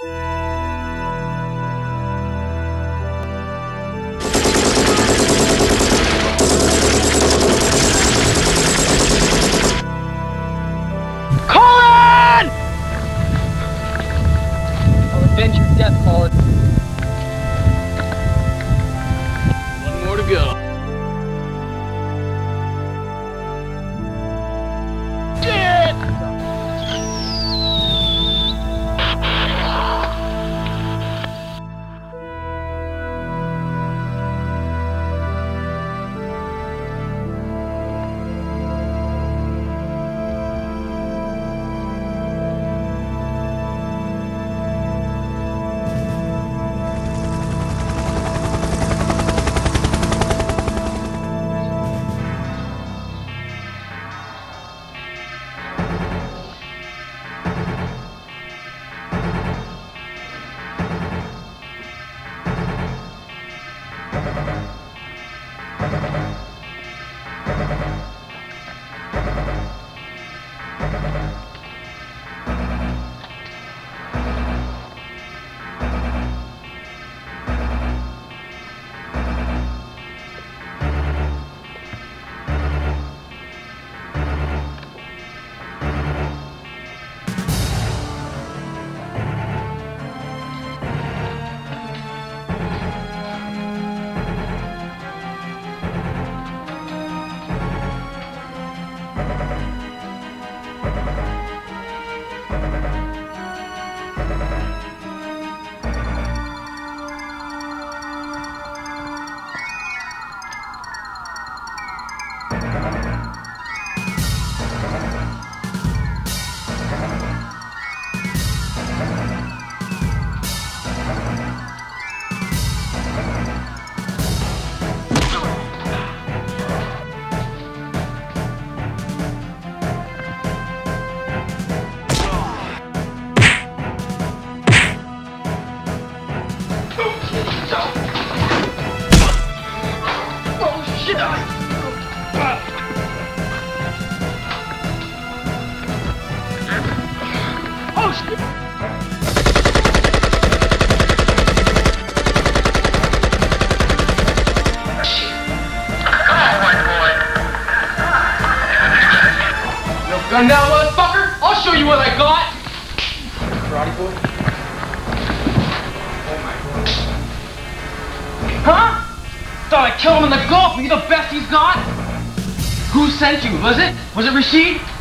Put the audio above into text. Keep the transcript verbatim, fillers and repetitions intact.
Colin! I'll avenge your death, Colin. One more to go. Gun down, motherfucker! I'll show you what I got! Karate boy? Oh my god. Huh? Thought I'd kill him in the Gulf, are you the best he's got? Who sent you? Was it? Was it Rashid?